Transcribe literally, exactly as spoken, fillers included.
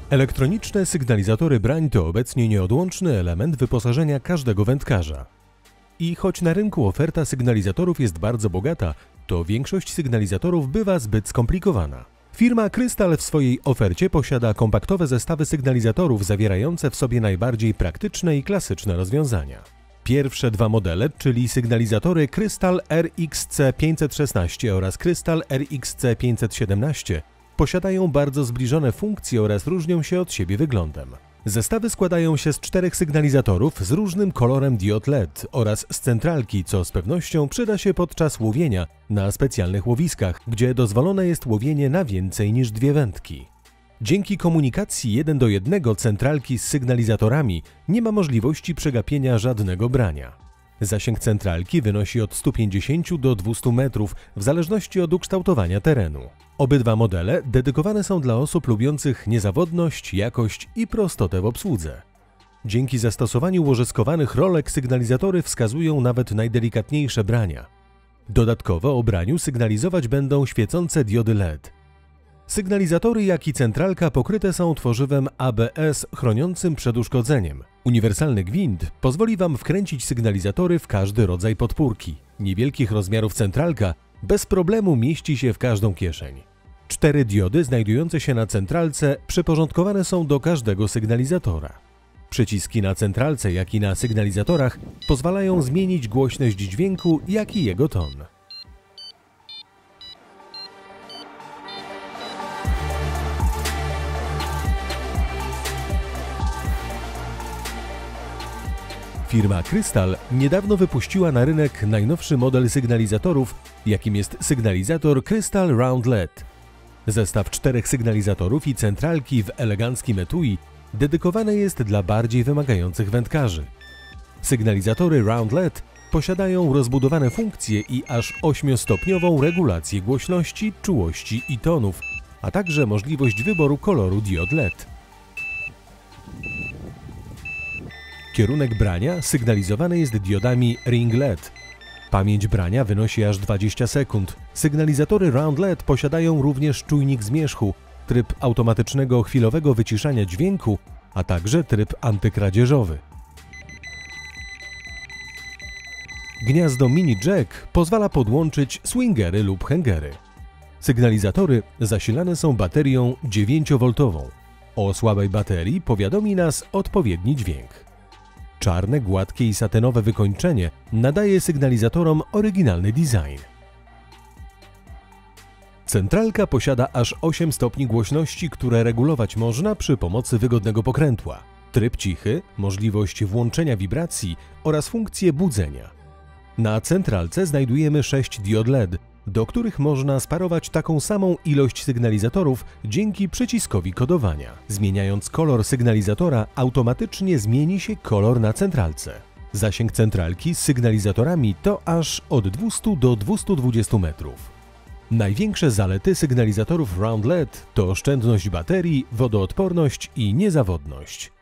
Elektroniczne sygnalizatory brań to obecnie nieodłączny element wyposażenia każdego wędkarza. I choć na rynku oferta sygnalizatorów jest bardzo bogata, to większość sygnalizatorów bywa zbyt skomplikowana. Firma Krystal w swojej ofercie posiada kompaktowe zestawy sygnalizatorów zawierające w sobie najbardziej praktyczne i klasyczne rozwiązania. Pierwsze dwa modele, czyli sygnalizatory Krystal R X C pięćset szesnaście oraz Krystal R X C pięćset siedemnaście, posiadają bardzo zbliżone funkcje oraz różnią się od siebie wyglądem. Zestawy składają się z czterech sygnalizatorów z różnym kolorem diod L E D oraz z centralki, co z pewnością przyda się podczas łowienia na specjalnych łowiskach, gdzie dozwolone jest łowienie na więcej niż dwie wędki. Dzięki komunikacji jeden do jednego centralki z sygnalizatorami nie ma możliwości przegapienia żadnego brania. Zasięg centralki wynosi od stu pięćdziesięciu do dwustu metrów w zależności od ukształtowania terenu. Obydwa modele dedykowane są dla osób lubiących niezawodność, jakość i prostotę w obsłudze. Dzięki zastosowaniu łożyskowanych rolek sygnalizatory wskazują nawet najdelikatniejsze brania. Dodatkowo o braniu sygnalizować będą świecące diody L E D. Sygnalizatory, jak i centralka pokryte są tworzywem A B S chroniącym przed uszkodzeniem. Uniwersalny gwint pozwoli Wam wkręcić sygnalizatory w każdy rodzaj podpórki. Niewielkich rozmiarów centralka bez problemu mieści się w każdą kieszeń. Cztery diody znajdujące się na centralce przyporządkowane są do każdego sygnalizatora. Przyciski na centralce, jak i na sygnalizatorach pozwalają zmienić głośność dźwięku, jak i jego ton. Firma Krystal niedawno wypuściła na rynek najnowszy model sygnalizatorów, jakim jest sygnalizator Krystal Round L E D. Zestaw czterech sygnalizatorów i centralki w eleganckim etui dedykowany jest dla bardziej wymagających wędkarzy. Sygnalizatory Round L E D posiadają rozbudowane funkcje i aż ośmiostopniową regulację głośności, czułości i tonów, a także możliwość wyboru koloru diod L E D. Kierunek brania sygnalizowany jest diodami Ring L E D. Pamięć brania wynosi aż dwadzieścia sekund. Sygnalizatory Round L E D posiadają również czujnik zmierzchu, tryb automatycznego chwilowego wyciszania dźwięku, a także tryb antykradzieżowy. Gniazdo mini jack pozwala podłączyć swingery lub hängery. Sygnalizatory zasilane są baterią dziewięciowoltową. O słabej baterii powiadomi nas odpowiedni dźwięk. Czarne, gładkie i satynowe wykończenie nadaje sygnalizatorom oryginalny design. Centralka posiada aż osiem stopni głośności, które regulować można przy pomocy wygodnego pokrętła. Tryb cichy, możliwość włączenia wibracji oraz funkcję budzenia. Na centralce znajdujemy sześć diod L E D, do których można sparować taką samą ilość sygnalizatorów dzięki przyciskowi kodowania. Zmieniając kolor sygnalizatora, automatycznie zmieni się kolor na centralce. Zasięg centralki z sygnalizatorami to aż od dwustu do dwustu dwudziestu metrów. Największe zalety sygnalizatorów Round L E D to oszczędność baterii, wodoodporność i niezawodność.